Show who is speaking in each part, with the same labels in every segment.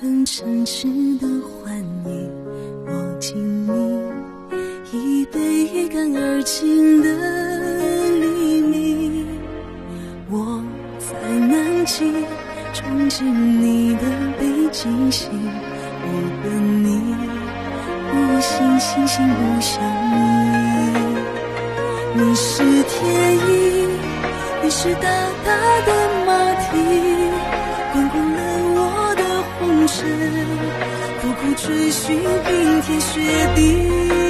Speaker 1: 肯诚挚的欢迎，我敬你一杯一干而尽的黎明。我在南极憧憬你的北极星，我跟你无心心心不相依。你是天意，你是大大的马蹄，滚过了我的红尘，苦苦追寻冰天雪地。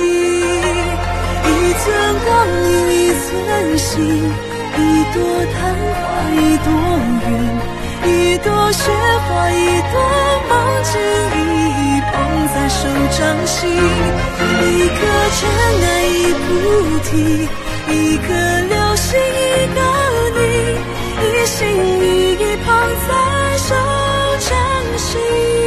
Speaker 1: 一寸光阴一寸心，一朵昙花一朵云，一朵雪花一朵梦境，一捧在手掌心。一颗尘埃一菩提，一颗流星一个你，一心一意捧在手掌心。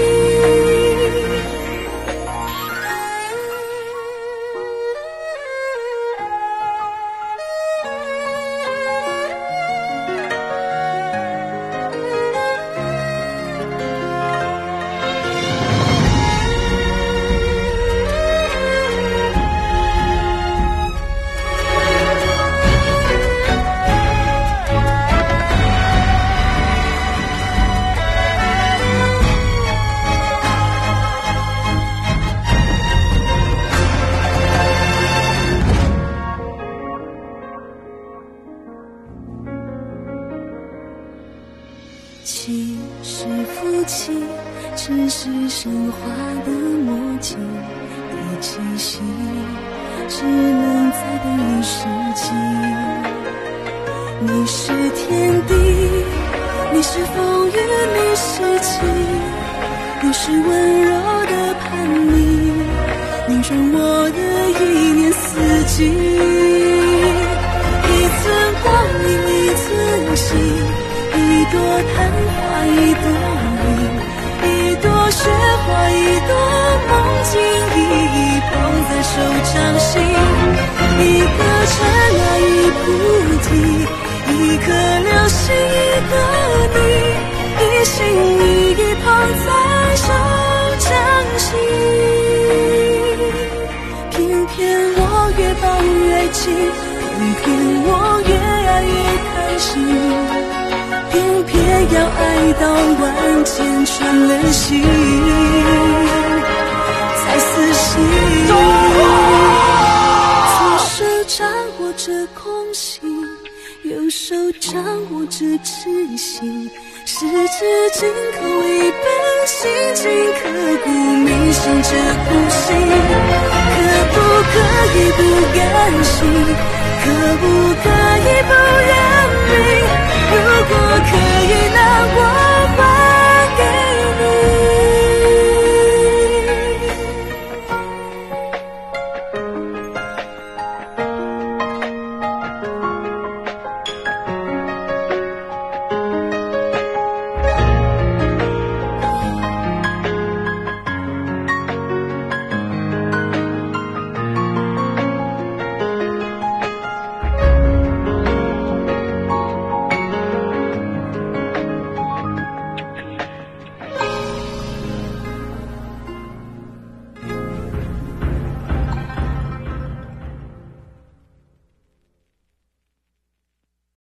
Speaker 1: 妻是夫妻，只是神话的默契，一起息只能再等一世纪。你是天地，你是风雨，你是晴，你是温柔的叛逆，凝成我的一年四季。一寸光阴一寸心，一朵昙花一朵云，一朵雪花一朵梦境，一捧在手掌心。一颗尘埃一菩提，一颗流星一个你，一心一意捧在手掌心。偏偏我越抱越紧，偏偏我越爱越开心，偏偏要爱到万箭穿了心，才死心。左手掌握着空心，右手掌握着痴心，十指紧扣一本心经，刻骨铭心这苦心。可不可以不甘心？可不可以不认命？如果可以，那我